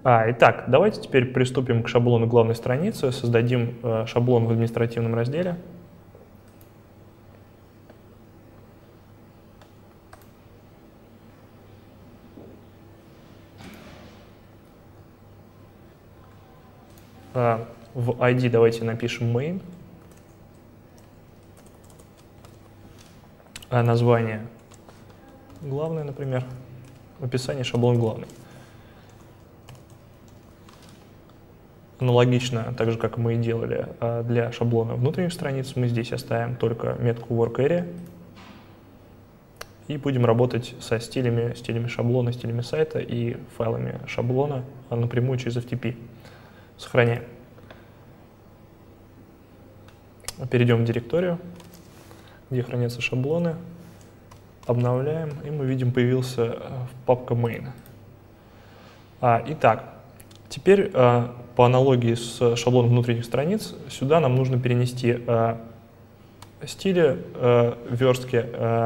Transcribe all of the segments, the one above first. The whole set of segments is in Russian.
Итак, давайте теперь приступим к шаблону главной страницы, создадим шаблон в административном разделе. В ID давайте напишем main, название главное, например, описание шаблон главный. Аналогично, так же, как мы и делали для шаблона внутренних страниц, мы здесь оставим только метку workArea и будем работать со стилями шаблона, стилями сайта и файлами шаблона напрямую через FTP. Сохраняем. Перейдем в директорию, где хранятся шаблоны, обновляем, и мы видим, появился папка main. Итак, теперь по аналогии с шаблоном внутренних страниц, сюда нам нужно перенести стили, верстки,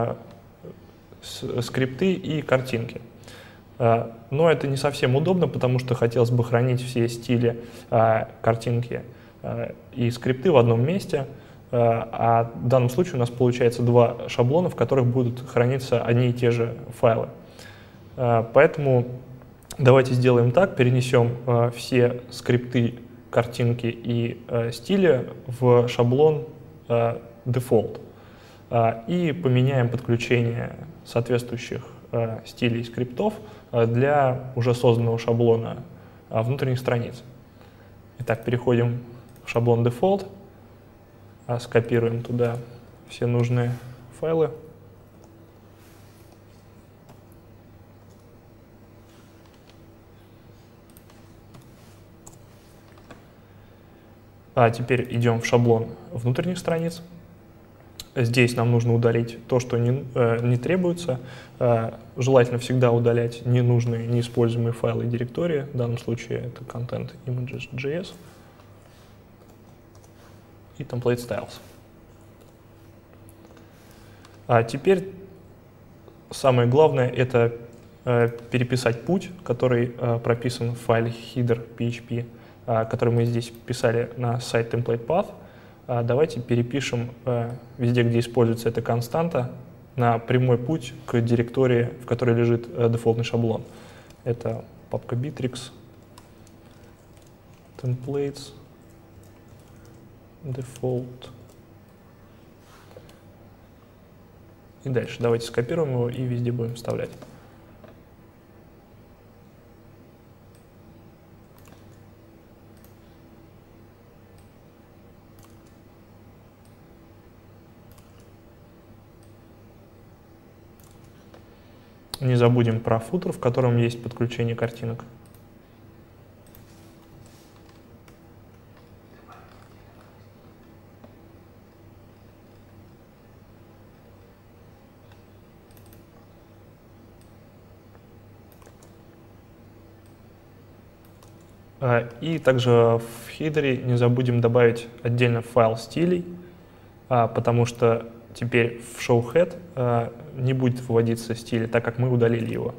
скрипты и картинки. Но это не совсем удобно, потому что хотелось бы хранить все стили, картинки и скрипты в одном месте. А в данном случае у нас получается два шаблона, в которых будут храниться одни и те же файлы. Поэтому давайте сделаем так, перенесем все скрипты, картинки и стили в шаблон default и поменяем подключение соответствующих стилей и скриптов для уже созданного шаблона внутренних страниц. Итак, переходим в шаблон default, скопируем туда все нужные файлы. Теперь идем в шаблон внутренних страниц. Здесь нам нужно удалить то, что не требуется. Желательно всегда удалять ненужные, неиспользуемые файлы и директории. В данном случае это content images.js и template styles. Теперь самое главное — это переписать путь, который прописан в файле header.php, который мы здесь писали на сайт template path. Давайте перепишем везде, где используется эта константа, на прямой путь к директории, в которой лежит дефолтный шаблон. Это папка Bittrex, templates, default. И дальше давайте скопируем его и везде будем вставлять. Не забудем про футер, в котором есть подключение картинок. И также в хидере не забудем добавить отдельно файл стилей, потому что теперь в showhead не будет выводиться стиль, так как мы удалили его.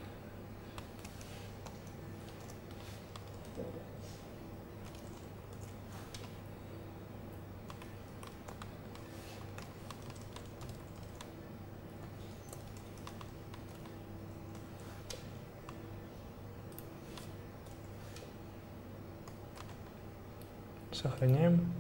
Сохраняем.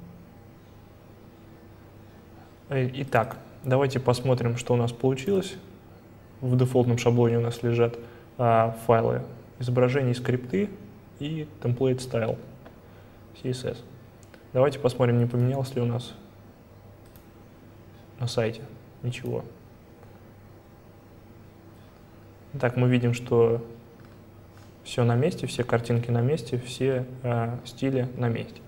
Итак, давайте посмотрим, что у нас получилось. В дефолтном шаблоне у нас лежат файлы изображений, скрипты и template style CSS. Давайте посмотрим, не поменялось ли у нас на сайте. Ничего. Итак, мы видим, что все на месте, все картинки на месте, все стили на месте.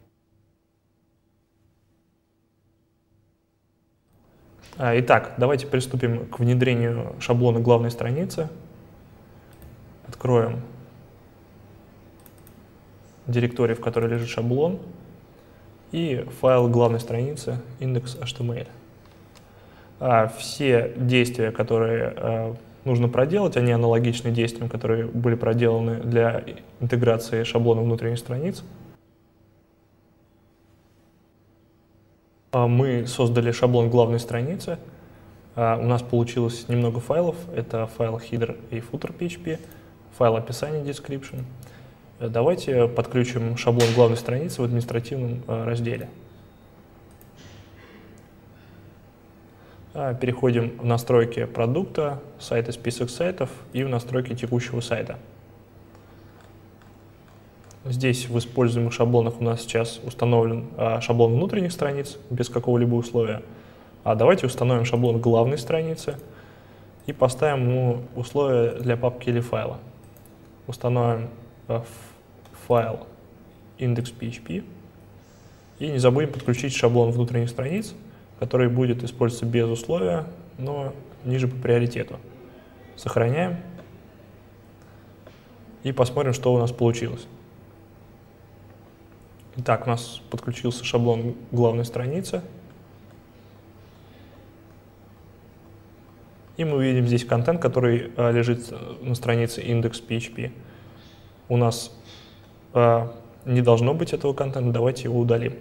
Итак, давайте приступим к внедрению шаблона главной страницы. Откроем директорию, в которой лежит шаблон, и файл главной страницы index.html. Все действия, которые нужно проделать, они аналогичны действиям, которые были проделаны для интеграции шаблона внутренних страниц. Мы создали шаблон главной страницы. У нас получилось немного файлов. Это файл header и footer PHP, файл описания description. Давайте подключим шаблон главной страницы в административном разделе. Переходим в настройки продукта, сайта, список сайтов и в настройки текущего сайта. Здесь в используемых шаблонах у нас сейчас установлен шаблон внутренних страниц без какого-либо условия. Давайте установим шаблон главной страницы и поставим ему условия для папки или файла. Установим файл index.php и не забудем подключить шаблон внутренних страниц, который будет использоваться без условия, но ниже по приоритету. Сохраняем и посмотрим, что у нас получилось. Итак, у нас подключился шаблон главной страницы. И мы видим здесь контент, который лежит на странице index.php. У нас не должно быть этого контента, давайте его удалим.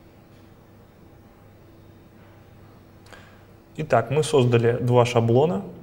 Итак, мы создали два шаблона.